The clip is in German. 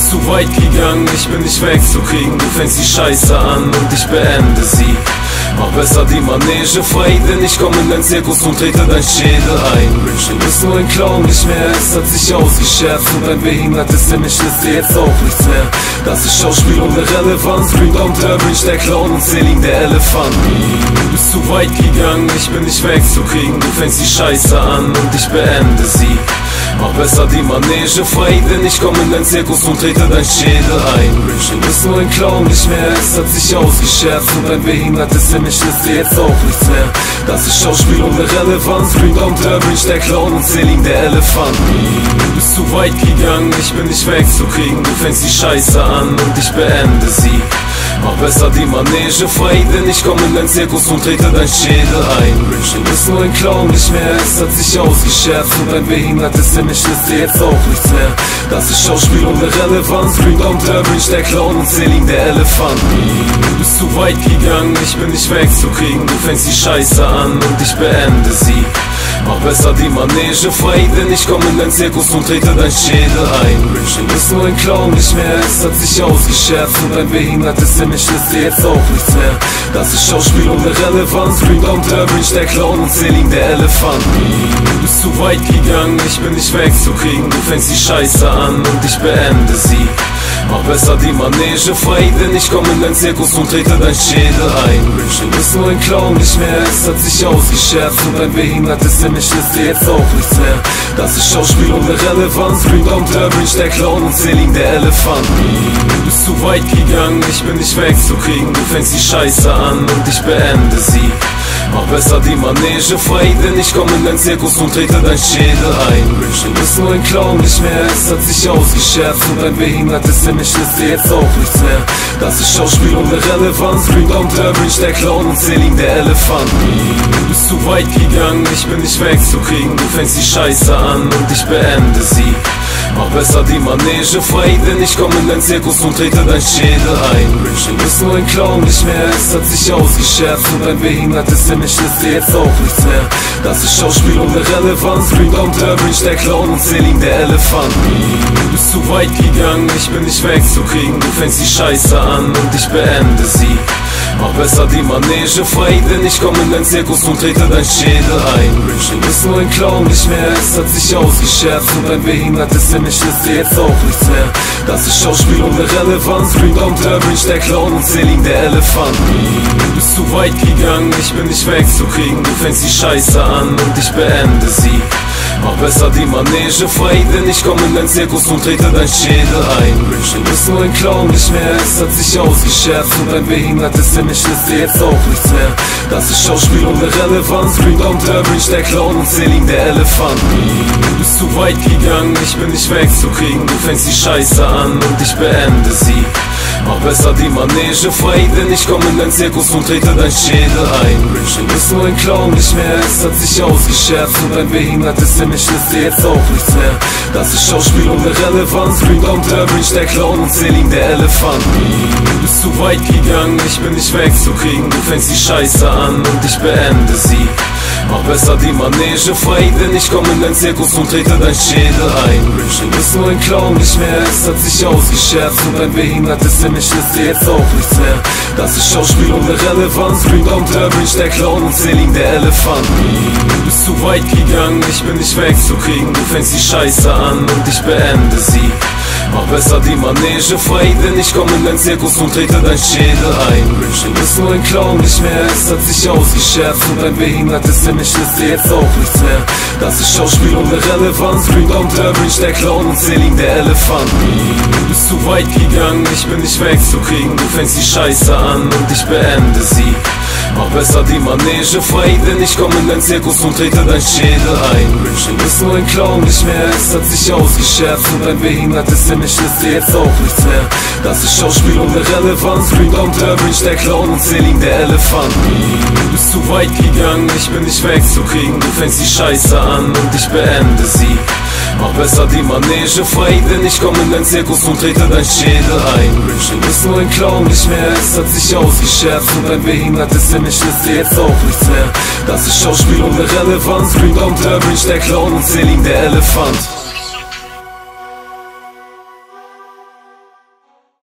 bist zu weit gegangen, ich bin nicht wegzukriegen. Du fängst die Scheiße an und ich beende sie. Mach besser die Manege frei, denn ich komm in dein Zirkus und trete dein Schädel ein. Du bist nur ein Clown, nicht mehr, es hat sich ausgescherzt. Und ein behindertes Image ist dir jetzt auch nichts mehr. Das ist Schauspiel ohne Relevanz. Green Downtown, bin ich der Clown und Celine der Elefant. Du bist zu weit gegangen, ich bin nicht wegzukriegen. Du fängst die Scheiße an und ich beende sie. Mach besser die Manege frei, denn ich komm in dein Zirkus und trete dein Schädel ein. Du bist nur ein Clown, nicht mehr, es hat sich ausgescherzt. Und ein behindertes Image ist dir jetzt auch nichts mehr. Das ist Schauspiel ohne Relevanz. Green Downtown, bin ich der Clown und Celine der Elefant. Du bist zu weit gegangen, ich bin nicht wegzukriegen. Du fängst die Scheiße an und ich beende sie. Mach besser die Manege frei, denn ich komm in dein Zirkus und trete dein Schädel ein. Du bist nur ein Clown, nicht mehr, es hat sich ausgescherzt. Und ein behindertes Image ist dir jetzt auch nichts mehr. Das ist Schauspiel ohne Relevanz. Green Downtown, bin ich der Clown und Celine der Elefant. Du bist zu weit gegangen, ich bin nicht wegzukriegen. Du fängst die Scheiße an und ich beende sie. Mach besser die Manege frei, denn ich komm in dein Zirkus und trete dein Schädel ein. Du bist nur ein Clown, nicht mehr, es hat sich ausgescherzt. Und ein behindertes Image ist dir jetzt auch nichts mehr. Das ist Schauspiel ohne Relevanz. Green Downtown, bin ich der Clown und Celine der Elefant. Du bist zu weit gegangen, ich bin nicht wegzukriegen. Du fängst die Scheiße an und ich beende sie. Mach besser die Manege frei, denn ich komm in dein Zirkus und trete dein Schädel ein. Du bist nur ein Clown, nicht mehr, es hat sich ausgescherzt. Und ein behindertes Image ist dir jetzt auch nichts mehr. Das ist Schauspiel ohne Relevanz. Green Downtown, bin ich der Clown und Celine der Elefant. Du bist zu weit gegangen, ich bin nicht wegzukriegen. Du fängst die Scheiße an und ich beende sie. Mach besser die Manege frei, denn ich komm in dein Zirkus und trete dein Schädel ein. Du bist nur ein Clown, nicht mehr, es hat sich ausgescherzt. Und ein behindertes Image ist dir jetzt auch nichts mehr. Das ist Schauspiel ohne Relevanz. Green Downtown, bin ich der Clown und Celine der Elefant. Du bist zu weit gegangen, ich bin nicht wegzukriegen. Du fängst die Scheiße an und ich beende sie. Mach besser die Manege frei, denn ich komm in dein Zirkus und trete dein Schädel ein. Du bist nur ein Clown, nicht mehr, es hat sich ausgescherzt. Und ein behindertes Image ist dir jetzt auch nichts mehr. Das ist Schauspiel ohne Relevanz. Green Downtown, bin ich der Clown und Celine der Elefant. Du bist zu weit gegangen, ich bin nicht wegzukriegen. Du fängst die Scheiße an und ich beende sie. Mach besser die Manege frei, denn ich komm in dein Zirkus und trete dein Schädel ein. Du bist nur ein Clown, nicht mehr, es hat sich ausgescherzt. Und ein behindertes Image ist dir jetzt auch nichts mehr. Das ist Schauspiel ohne Relevanz. Green Downtown, bin ich der Clown und Celine der Elefant. Du bist zu weit gegangen, ich bin nicht wegzukriegen. Du fängst die Scheiße an und ich beende sie. Mach besser die Manege frei, denn ich komm in dein Zirkus und trete dein Schädel ein. Du bist nur ein Clown, nicht mehr, es hat sich ausgescherzt. Und ein behindertes Image ist dir jetzt auch nichts mehr. Das ist Schauspiel ohne Relevanz. Green Downtown, bin ich der Clown und Celine der Elefant. Du bist zu weit gegangen, ich bin nicht wegzukriegen. Du fängst die Scheiße an und ich beende sie. Mach besser die Manege frei, denn ich komm in dein Zirkus und trete dein Schädel ein. Du bist nur ein Clown, nicht mehr, es hat sich ausgescherzt. Und ein behindertes Image ist dir jetzt auch nichts mehr. Das ist Schauspiel ohne Relevanz. Green Downtown, bin ich der Clown und Celine der Elefant. Du bist zu weit gegangen, ich bin nicht wegzukriegen. Du fängst die Scheiße an und ich beende sie. Mach besser die Manege frei, denn ich komm in dein Zirkus und trete dein Schädel ein. Du bist nur ein Clown, nicht mehr, es hat sich ausgescherzt. Und ein behindertes Image ist dir jetzt auch nichts mehr. Das ist Schauspiel ohne Relevanz. Green Downtown, bin ich der Clown und Celine der Elefant. Du bist zu weit gegangen, ich bin nicht wegzukriegen. Du fängst die Scheiße an und ich beende sie. Mach besser die Manege frei, denn ich komm in dein Zirkus und trete dein Schädel ein. Du bist nur ein Clown, nicht mehr, es hat sich ausgescherzt. Und ein behindertes Image ist dir jetzt auch nichts mehr. Das ist Schauspiel ohne Relevanz. Green Downtown, bin ich der Clown und Celine der Elefant. Du bist zu weit gegangen, ich bin nicht wegzukriegen. Du fängst die Scheiße an und ich beende sie. Mach besser die Manege frei, denn ich komm in dein Zirkus und trete dein Schädel ein. Du bist nur ein Clown, nicht mehr, es hat sich ausgescherzt. Und ein behindertes Image ist dir jetzt auch nichts mehr. Das ist Schauspiel ohne Relevanz. Green Downtown, bin ich der Clown und Celine der Elefant. Du bist zu weit gegangen, ich bin nicht wegzukriegen. Du fängst die Scheiße an und ich beende sie. Mach besser die Manege frei, denn ich komm in dein Zirkus und trete dein Schädel ein. Du bist nur ein Clown, nicht mehr, es hat sich ausgescherzt. Und ein behindertes Image ist dir jetzt auch nichts mehr. Das ist Schauspiel ohne Relevanz. Green Downtown, bin ich der Clown und Celine der Elefant.